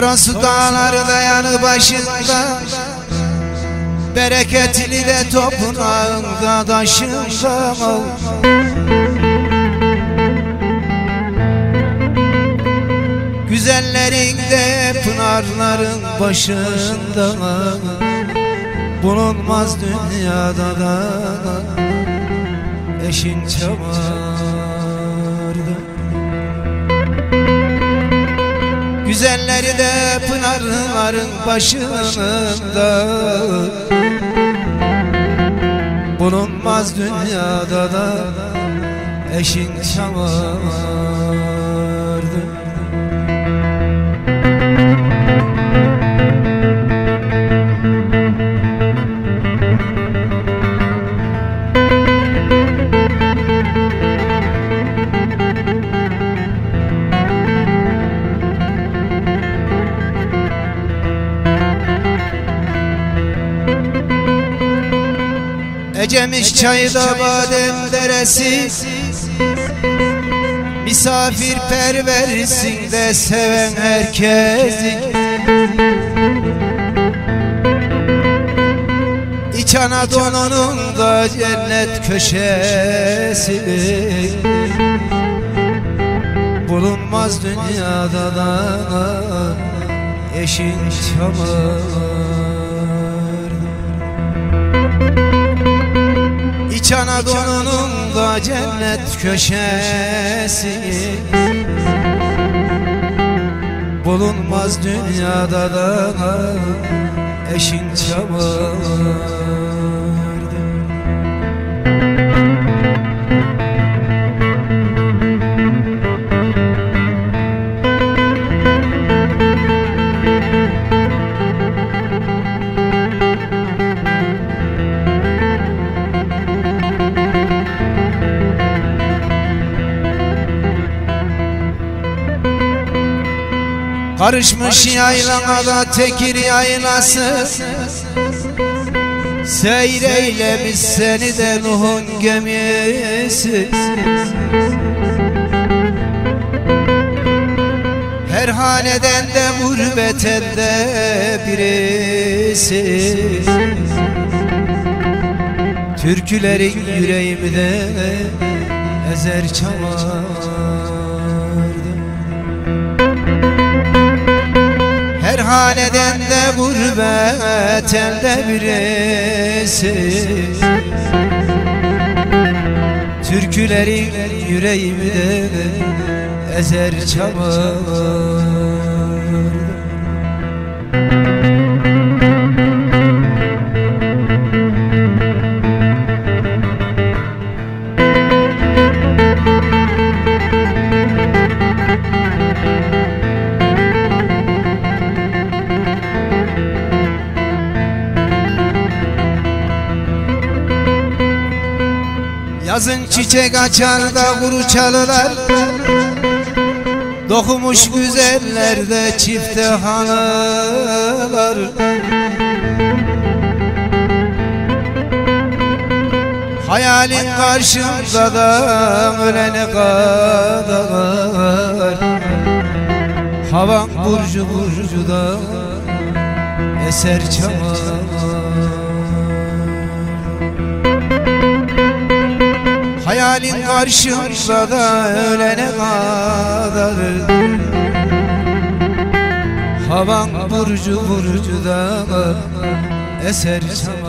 Torasu dağları yanı başında, bereketli de toprağında taşında. Güzellerin de pınarların başında, bulunmaz dünyada da eşin çamarda. Güzelleri de pınarların başında, bulunmaz dünyada da eşin çamarda. Ecemiş çayda badem deresi, misafirperversin de seven herkesi. İç Anadolu'nun da cennet köşesi, bulunmaz dünyada da eşin çamarda. İç Anadolu'nun da cennet köşesi, bulunmaz dünyada da eşin çamarda. Karışmış yaylana da Tekir yaylası, seyreylemiş seni de Nuh'un gemisi. Her haneden de gurbet elde birisi. Türkülerin yüreğimde ezer çamarda. Her haneden de gurbet elde birisi. Türkülerin yüreğimde ezer çamarda. Yazın çiçek açar da kuru çalılar, dokumuş güzellerde çifte halılar. Hayalin karşımda da ölene kadar, havan burcu burcu da eser çamarda. Hayalin karşımda da ölene kadar, havan burcu burcu da eser çamarda.